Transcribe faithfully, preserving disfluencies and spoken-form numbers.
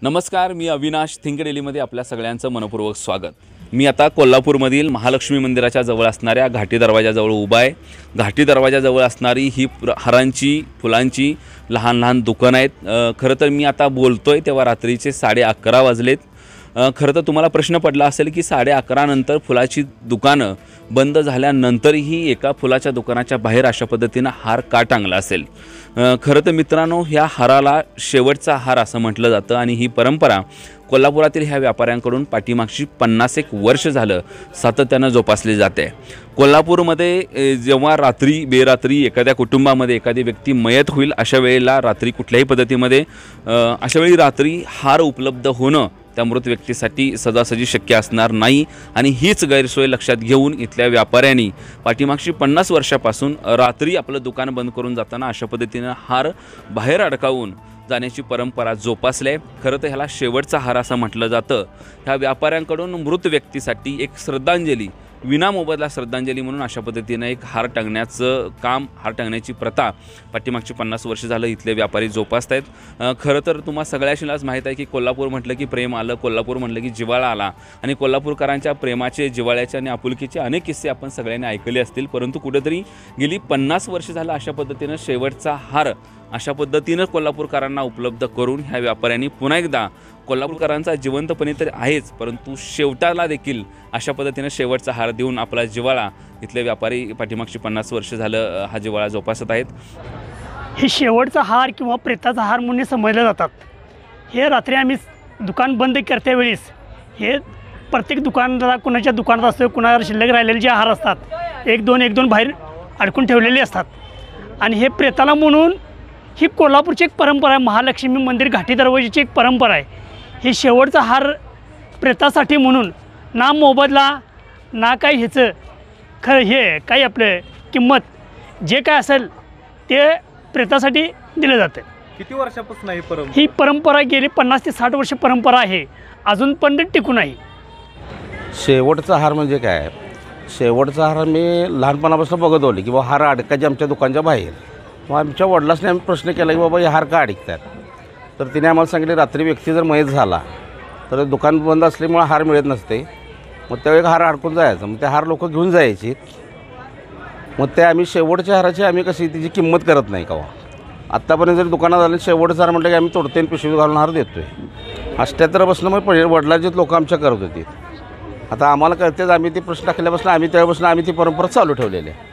नमस्कार, मी अविनाश थिंक डेलीमध्ये आपल्या सगळ्यांचं मनपूर्वक स्वागत। मी आता कोल्हापूरमधील महालक्ष्मी मंदिराच्या जवळ असणाऱ्या घाटी दरवाजाजवळ उभा आहे। घाटी दरवाजाजवळ असणारी ही हारांची फुलांची लहान लहान दुकानं आहेत। खरं तर मी आता बोलतोय तेव्हा रात्रीचे साडे अकरा वाजलेत। खरं तर तुम्हाला प्रश्न पडला असेल की साडे अकरा नंतर फुलाची दुकानं बंद झाल्यानंतरही एका फुलाच्या दुकानाच्या बाहेर अशा पद्धतीने हार का टांगला असेल। खरं तर मित्रांनो, ह्या हाराला शेवटचा हार असं म्हटलं जातं आणि ही परंपरा कोल्हापुरातील ह्या व्यापाऱ्यांकडून पाठीमागची पन्नास एक वर्ष झालं सातत्यानं जोपासली जाते। कोल्हापूरमध्ये जेव्हा रात्री बेरात्री एखाद्या कुटुंबामध्ये एखादी व्यक्ती मयत होईल अशा वेळेला रात्री कुठल्याही पद्धतीमध्ये अशा वेळी रात्री हार उपलब्ध होणं त्या मृत व्यक्तीसाठी सहजासहजी शक्य असणार नाही आणि हीच गैरसोय लक्षात घेऊन इथल्या व्यापाऱ्यांनी पाठीमागची पन्नास वर्षापासून रात्री आपलं दुकान बंद करून जाताना अशा पद्धतीनं हार बाहेर अडकावून जाण्याची परंपरा जोपासले। खरं तर ह्याला शेवटचा हार असं म्हटलं जातं। ह्या व्यापाऱ्यांकडून मृत व्यक्तीसाठी एक श्रद्धांजली, विनामोबदला श्रद्धांजली म्हणून अशा पद्धतीने एक हार टांगण्याचं काम, हार टांगण्याची प्रथा पाठीमागची पन्नास वर्ष झालं इथले व्यापारी जोपासत आहेत। खरं तर तुम्हा सगळ्याशीलाच माहीत आहे की कोल्हापूर म्हटलं की प्रेम आलं, कोल्हापूर म्हटलं की जिव्हाळा आला आणि कोल्हापूरकरांच्या प्रेमाचे, जिव्हाळ्याचे आणि आपुलकीचे अनेक किस्से आपण सगळ्यांनी ऐकले असतील। परंतु कुठेतरी गेली पन्नास वर्ष झालं अशा पद्धतीनं शेवटचा हार अशा पद्धतीनं कोल्हापूरकरांना उपलब्ध करून ह्या व्यापाऱ्यांनी पुन्हा एकदा कोल्हापूरकरांचा जिवंतपणे तर आहेच, परंतु शेवटाला देखील अशा पद्धतीनं शेवटचा हार देऊन आपला जिव्हाळा इथले व्यापारी पाठीमागची पन्नास वर्ष झालं हा जिव्हाळा जोपासत आहेत। हे शेवटचा हार किंवा प्रेताचा हार म्हणून समजले जातात। हे रात्री आम्ही दुकान बंद करत्या वेळेस हे प्रत्येक दुकानदार कुणाच्या दुकानात असतो, कुणाला शिल्लक राहिलेले जे हार असतात एक दोन एक दोन बाहेर अडकून ठेवलेले असतात आणि हे प्रेताला म्हणून ही कोल्हापूरची एक परंपरा आहे। महालक्ष्मी मंदिर घाटी दरवाजाची एक परंपरा आहे। हे शेवटचा हार प्रेतासाठी म्हणून ना मोबदला ना काही ह्याचं खरं हे काही आपलं किंमत जे काय असेल ते प्रेतासाठी दिलं जातं। किती वर्षापासून ही परंपरा ही परंपरा गेली पन्नास ते साठ वर्ष परंपरा आहे, अजून पण टिकून आहे। शेवटचा हार म्हणजे काय? शेवटचा हार मी लहानपणापासून बघत होते की बाबा हार अडकायचे आमच्या दुकानच्या बाहेर। मग आमच्या वडिलांनी आम्ही प्रश्न केला की बाबा हे हार का अडकतात, तर तिने आम्हाला सांगितले रात्री व्यक्ती जर मयत झाला तर दुकान बंद असल्यामुळे हार मिळत नसते, मग त्यावेळी हार अडकून जायचं, मग ते हार लोक घेऊन जायचे। मग ते आम्ही शेवटच्या हाराची आम्ही कशी तिची किंमत करत नाही का, आत्तापर्यंत जरी दुकानात आले शेवटचा हार म्हटलं की आम्ही तोडते पिशवी घालून हार देतो आहे। अष्ट्याहत्तरपासून मग पहिले वडिलांचेच लोक आमच्या करत होते। आता आम्हाला कळतेच, आम्ही ते प्रश्न टाकल्यापासून आम्ही त्यावेळेपासून आम्ही ती परंपरा चालू ठेवलेली आहे।